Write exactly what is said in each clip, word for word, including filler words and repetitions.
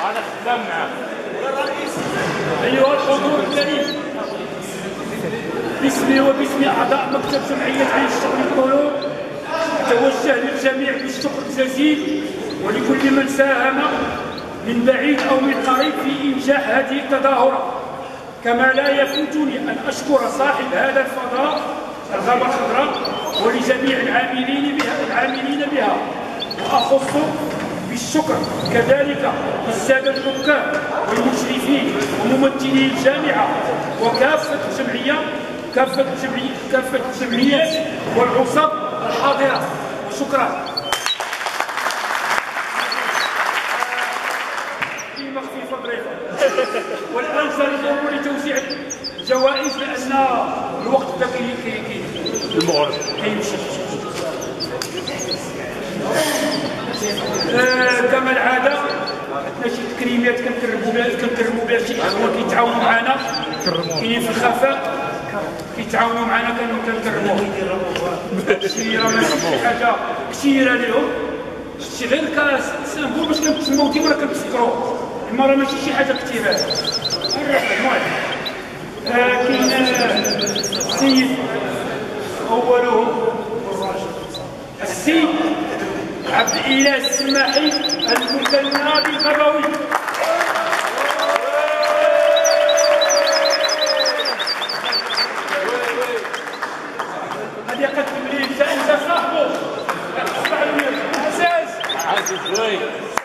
انا خدام معاك. ايها الحضور الكريم، باسمي وباسم اعضاء مكتب جمعيه عين الشغل القلوب اتوجه للجميع بالشكر الجزيل ولكل من ساهم من بعيد او من قريب في انجاح هذه التظاهره. كما لا يفوتني ان اشكر صاحب هذا الفضاء الغابه الخضراء ولجميع العاملين بها العاملين بها واخص بالشكر كذلك الساده الحكام والمشرفين وممثلي الجامعه وكافه الجمعيه كافه الجمعيه كافه الجمعيات والعصاب الحاضره. وشكرا. فيما خفيف ظريفه. والان سنمر لتوزيع الجوائز لان الوقت دا كي كي المغرب كيمشي. آه كما العاده عندنا شي تكريمات كنكرموا بها كنكرموا بها شي اخوان كيتعاونوا معنا كاينين في الخفاء كيتعاونوا معنا كنكرموهم. شي راه ماشي شي حاجه كثيره لهم، شي غير كسامبول باش كنتسموا ديما ولا كنتذكروا، اما راه ماشي شي حاجه كثيره. المهم كاين السيد اولهم السيد عبد الاله السماحي المثنى بالغبوي. هذه يقدم لي انت انت صاحبه عزاز عزيز شوي.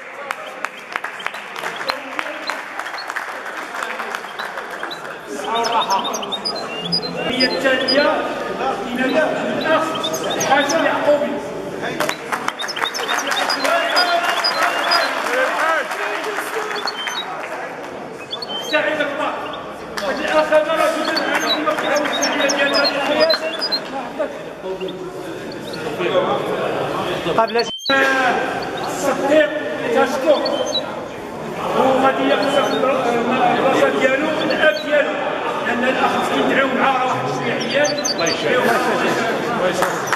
هي التاليه من الاخ حاج يعقوبي. سعيد الطاق قد اخذ رجلا عن المقطع والسعيده ديال القياده قبل الصديق تشكر وغادي ياخذ البلاصه ديالو الاب ديالو لان الاخ كيدعيو معاه راه واحد الشيعيات. الله يشافيك. الله يشافيك.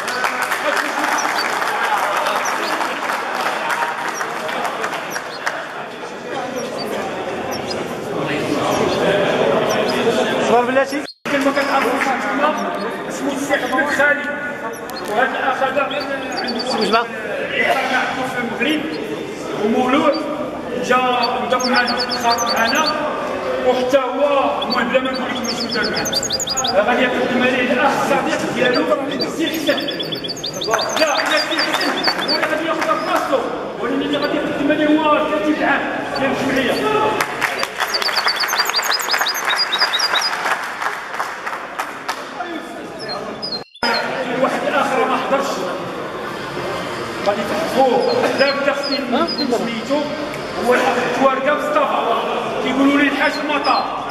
صبر بلاتي كلمه كتعرفوا انتما اسمه السي احمد خالد، وهذا الاخ هذا عنده في المغرب ومولود جا بدا معنا خاطب معنا وحتى هو المهم بلا ما نقول لكم شنو دار معنا غادي يقدم عليه الاخ الصديق ديالو السي حسن. لا لا السي حسن هو اللي غادي ياخذ بلاصتو ولكن اللي غادي يقدم عليه هو الكاتب العام ديال الجمعيه. غادي تحفوه لا بتخفيف سميتو هو الاخ تواركه مصطفى كيقولوا لي الحاج المطار.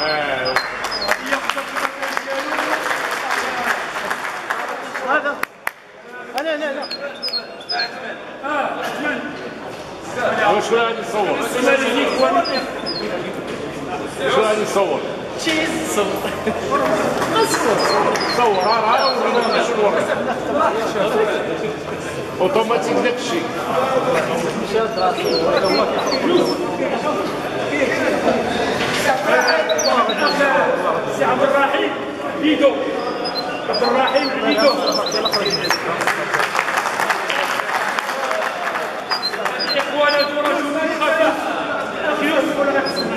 هذا انا لا لا اه عثمان واش غادي نصور؟ شو غادي نصور؟ شي نصور صور راه ورينا شنو اوتوماتيك داك الشيء. سي عبد الرحيم بيدو عبد الرحيم بيدو اخوانا رجل خفاف اخي يوسف ولا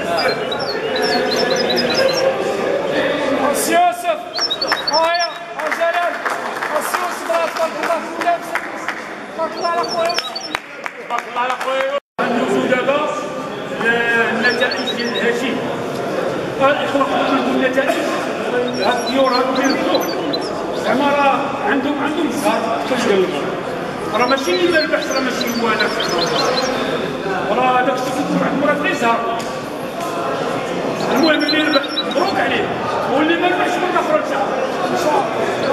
سي يوسف هايا جلال سي يوسف تبارك الله تبارك الله على خويا تبارك الله على خويا. ندوزو دابا النتائج ديال الهشيم. الاخوه كيقولوا النتائج هاد الديور هادو كيربحوا زعما راه عندهم عندهم الزهر. كيفاش قال لك راه ماشي اللي ما ربحش راه ماشي هو هذاك راه داك الشيء كيكون عند مراد غير زهر. المهم اللي ربح مبروك عليه واللي ما ربحش من اخر ان شاء الله.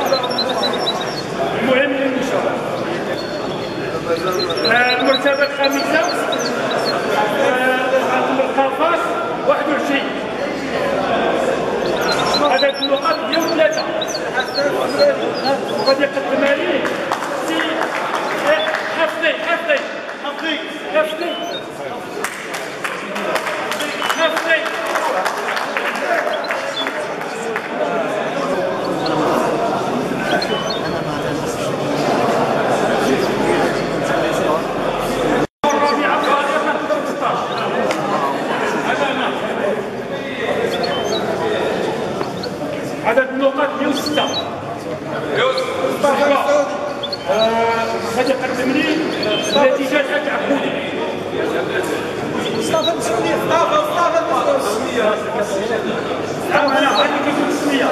المهم ان شاء الله. المرتبه الخامسه عند القفص واحد وعشرين هذاك النقاط ديال ثلاثه وغادي يقدم عليه سي حفظي حفظي حفظي حفظي النتيجه الحاج عبودي. مصطفى مسؤولية مصطفى مصطفى مسؤولية. نعم انا غادي كيكون السميه.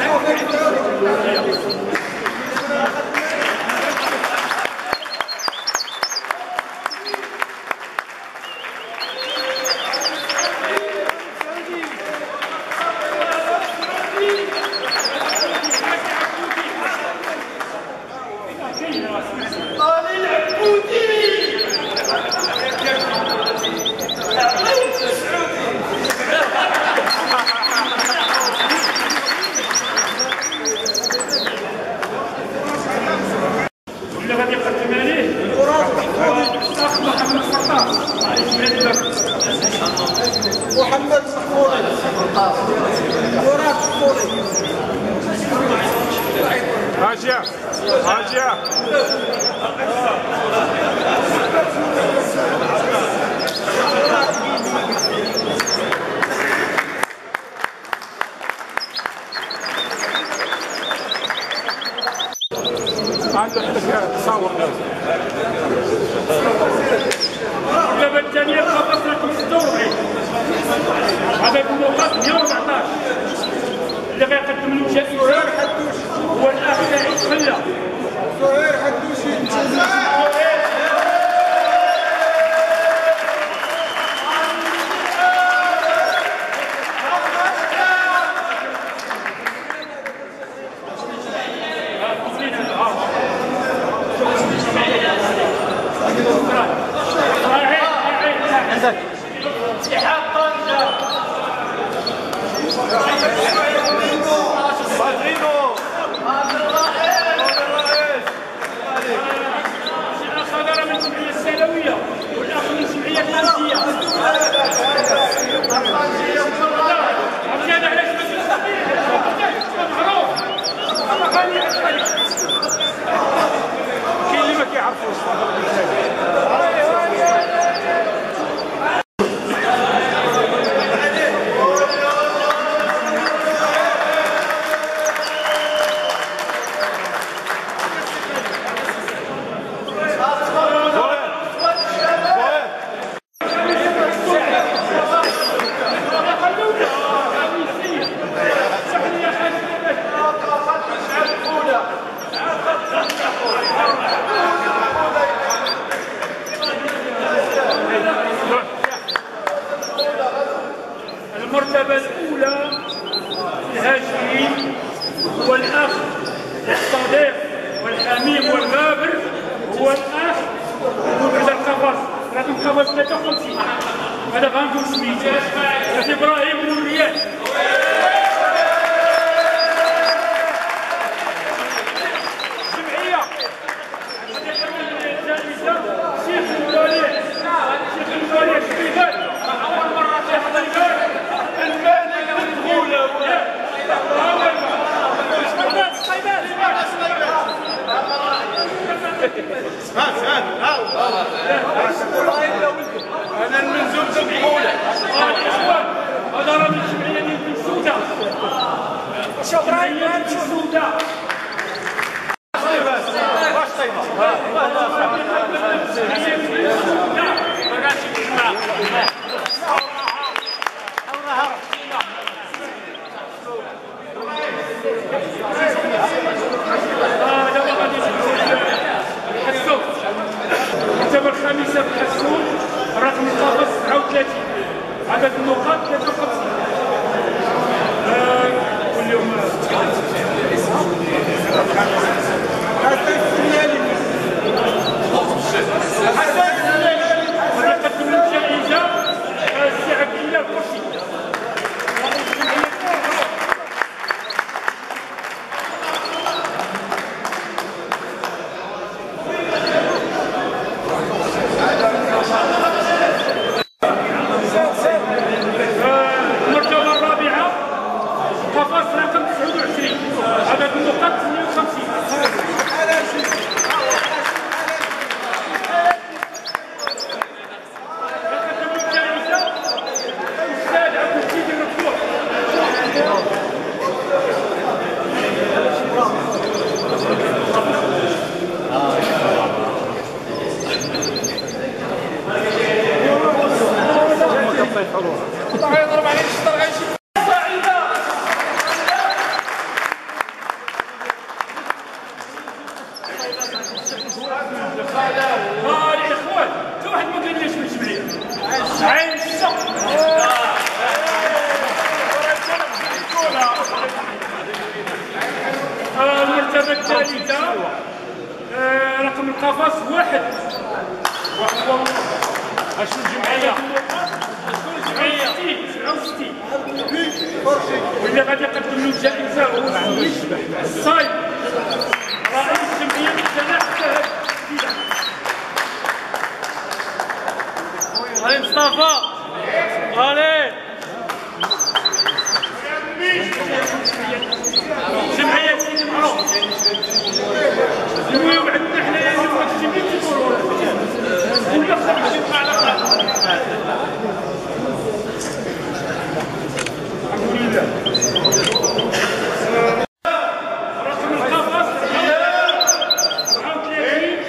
محمد صفوري مراد صفوري هاجية هاجية عندك تصور الجبهه الثانيه خلصنا ستة وأربعين عدد النقاط مئة وأربعطاش اللي غيقدم له جائزه هو الاخ سعيد خلا. زهير حدوشي كاين اللي ما كيعرفوش المرتبة الأولى الهاشمي هو الأخ الصديق والحميم والغابر هو الأخ هذا القفص رقم قفص ثلاثة وخمسين هذا غنقول سميتو هذا إبراهيم والرياض. جمعية شيخ الوالي شيخ الوالي شبيبان أول مرة تحضر انا المنزوم تبعوله هذا راه من الجمعيه ديال بن سوده. شوف راهي بن سوده واش طيبه المرتبة الخامسة بحسون رقم القفص تسعة وثلاثين عدد النقاط ثلاثة وخمسين. كل يوم ويقدم الجائزة السي عبد الله القرشي. الله يحفظوها. الله يضرب عليه الشطر غيشوف. ها الاخوان حتى واحد ما قال ليش من جمعيه عين الشق المرتبه الثالثه رقم القفص واحد وهو اشنو الجمعيه؟ ستين سبعة وستين واللي غادي يقدم له الجائزه هو الصايب رئيس جمعيه الجناح الذهبي. علي مصطفى علي جمعيه سيدي معروف المهم عندنا حنايا اليوم الجمعيه تيقولوا ولا خرجت على الحمد لله. رقم القفص سبعة وثلاثين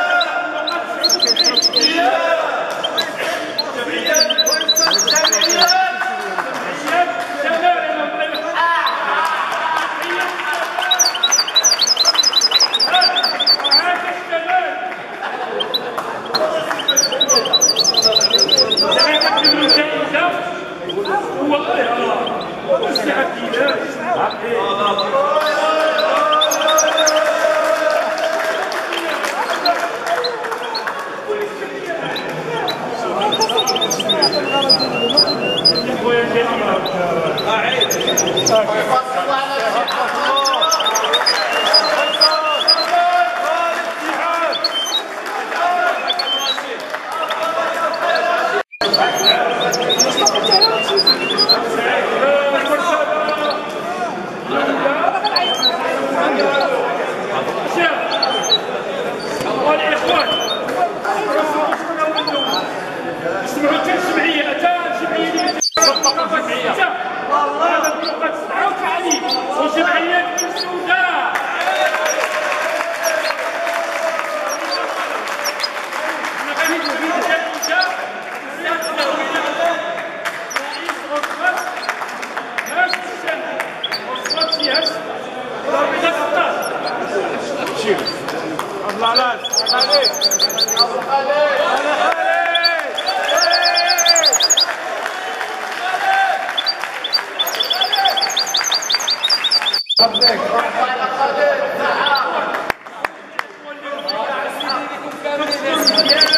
الله عليك عليك ابو خالد خليك.